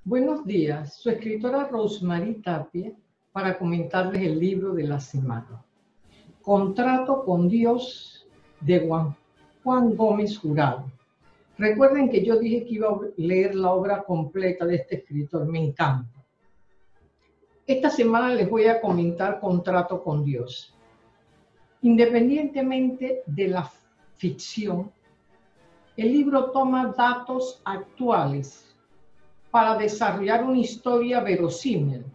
Buenos días, su escritora Rosemary Tapia para comentarles el libro de la semana. Contrato con Dios de Juan Gómez Jurado. Recuerden que yo dije que iba a leer la obra completa de este escritor, me encanta. Esta semana les voy a comentar Contrato con Dios. Independientemente de la ficción, el libro toma datos actuales para desarrollar una historia verosímil.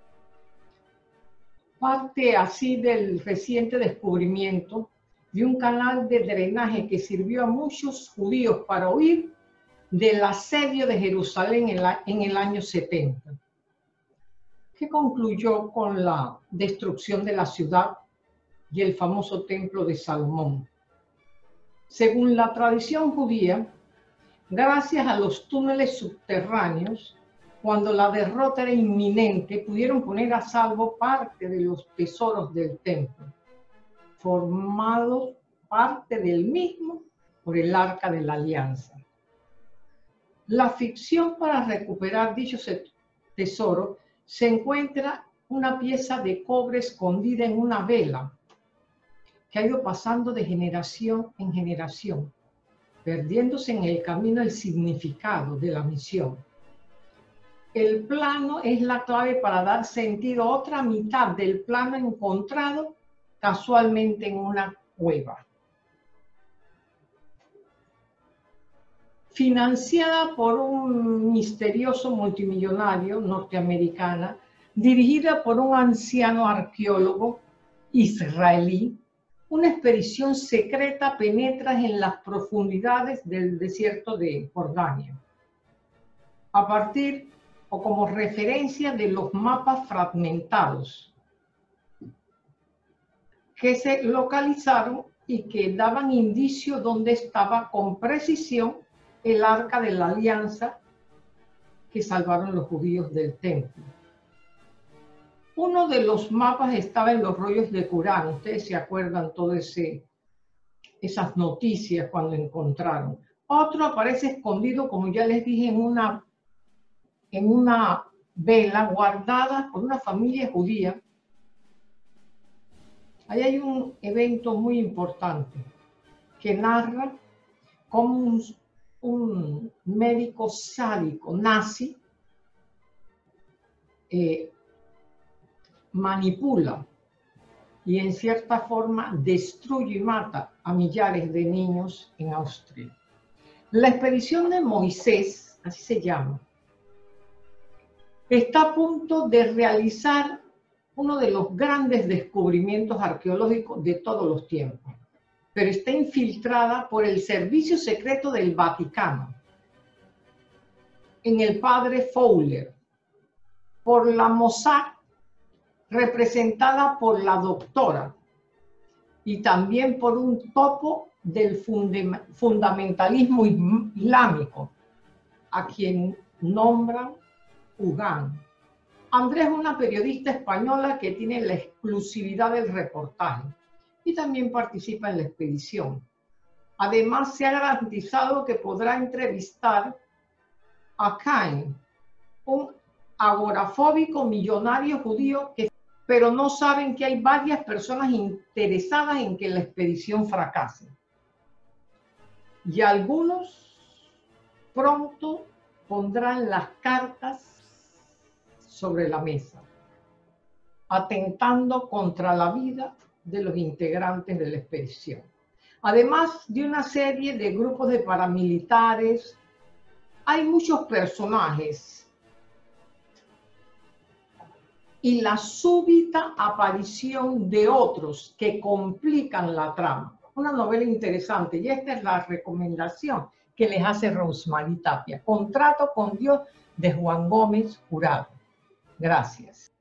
Parte así del reciente descubrimiento de un canal de drenaje que sirvió a muchos judíos para huir del asedio de Jerusalén en el año 70, que concluyó con la destrucción de la ciudad y el famoso templo de Salomón. Según la tradición judía, gracias a los túneles subterráneos, cuando la derrota era inminente, pudieron poner a salvo parte de los tesoros del templo, formados parte del mismo por el Arca de la Alianza. La ficción para recuperar dichos tesoros se encuentra una pieza de cobre escondida en una vela que ha ido pasando de generación en generación, perdiéndose en el camino el significado de la misión. El plano es la clave para dar sentido a otra mitad del plano encontrado casualmente en una cueva. Financiada por un misterioso multimillonario norteamericano, dirigida por un anciano arqueólogo israelí, una expedición secreta penetra en las profundidades del desierto de Jordania, a partir o como referencia de los mapas fragmentados que se localizaron y que daban indicio dónde estaba con precisión el Arca de la Alianza que salvaron los judíos del templo. Uno de los mapas estaba en los rollos de Qurán. Ustedes se acuerdan todas esas noticias cuando encontraron. Otro aparece escondido, como ya les dije, en una vela guardada por una familia judía. Ahí hay un evento muy importante que narra cómo un médico sádico nazi manipula y en cierta forma destruye y mata a millares de niños en Austria. La expedición de Moisés, así se llama, está a punto de realizar uno de los grandes descubrimientos arqueológicos de todos los tiempos, pero está infiltrada por el Servicio Secreto del Vaticano, en el padre Fowler, por la Mossad, representada por la doctora, y también por un topo del fundamentalismo islámico, a quien nombran Ugán. Andrés es una periodista española que tiene la exclusividad del reportaje y también participa en la expedición. Además, se ha garantizado que podrá entrevistar a Cain, un agorafóbico millonario judío pero no saben que hay varias personas interesadas en que la expedición fracase. Y algunos pronto pondrán las cartas sobre la mesa, atentando contra la vida de los integrantes de la expedición. Además de una serie de grupos de paramilitares, hay muchos personajes y la súbita aparición de otros que complican la trama. Una novela interesante, y esta es la recomendación que les hace Rosemary Tapia. Contrato con Dios de Juan Gómez Jurado. Gracias.